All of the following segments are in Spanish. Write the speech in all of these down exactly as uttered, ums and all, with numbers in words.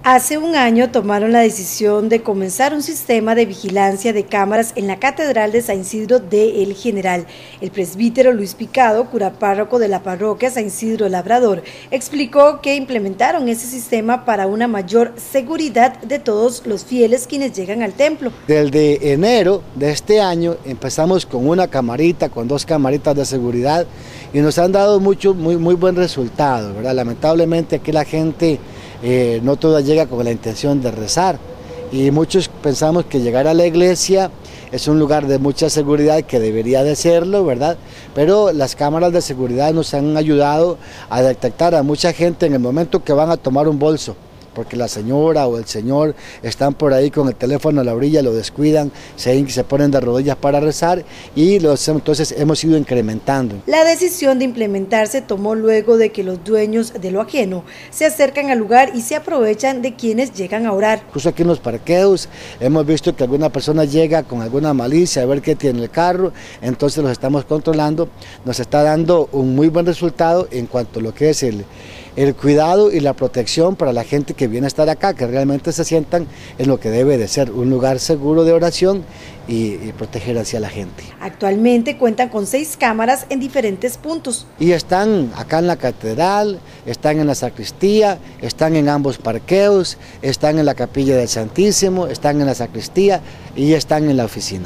Hace un año tomaron la decisión de comenzar un sistema de vigilancia de cámaras en la Catedral de San Isidro de El General. El presbítero Luis Picado, cura párroco de la parroquia San Isidro Labrador, explicó que implementaron ese sistema para una mayor seguridad de todos los fieles quienes llegan al templo. Desde enero de este año empezamos con una camarita, con dos camaritas de seguridad y nos han dado mucho, muy, muy buen resultado, ¿verdad? Lamentablemente aquí la gente Eh, no toda llega con la intención de rezar y muchos pensamos que llegar a la iglesia es un lugar de mucha seguridad, que debería de serlo, ¿verdad? Pero las cámaras de seguridad nos han ayudado a detectar a mucha gente en el momento que van a tomar un bolso, porque la señora o el señor están por ahí con el teléfono a la orilla, lo descuidan, se, se ponen de rodillas para rezar y los, entonces hemos ido incrementando. La decisión de implementar se tomó luego de que los dueños de lo ajeno se acercan al lugar y se aprovechan de quienes llegan a orar. Incluso aquí en los parqueos hemos visto que alguna persona llega con alguna malicia a ver qué tiene el carro, entonces los estamos controlando, nos está dando un muy buen resultado en cuanto a lo que es el, el cuidado y la protección para la gente que viene a estar acá, que realmente se sientan en lo que debe de ser un lugar seguro de oración y, y proteger hacia la gente. Actualmente cuentan con seis cámaras en diferentes puntos. Y están acá en la catedral, están en la sacristía, están en ambos parqueos, están en la capilla del Santísimo, están en la sacristía y están en la oficina.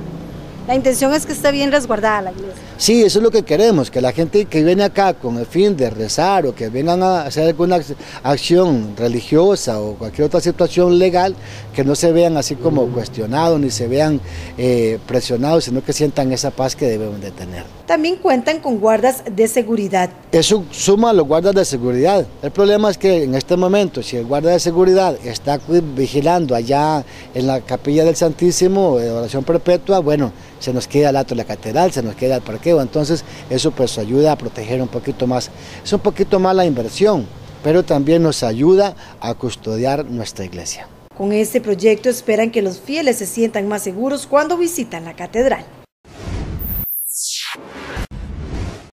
La intención es que esté bien resguardada la iglesia. Sí, eso es lo que queremos, que la gente que viene acá con el fin de rezar o que vengan a hacer alguna acción religiosa o cualquier otra situación legal, que no se vean así como cuestionados ni se vean eh, presionados, sino que sientan esa paz que deben de tener. También cuentan con guardas de seguridad. Eso suma a los guardas de seguridad. El problema es que en este momento, si el guarda de seguridad está vigilando allá en la capilla del Santísimo de oración perpetua, bueno, se nos queda al lado de la catedral, se nos queda el parqueo, entonces eso pues ayuda a proteger un poquito más. Es un poquito más la inversión, pero también nos ayuda a custodiar nuestra iglesia. Con este proyecto esperan que los fieles se sientan más seguros cuando visitan la catedral.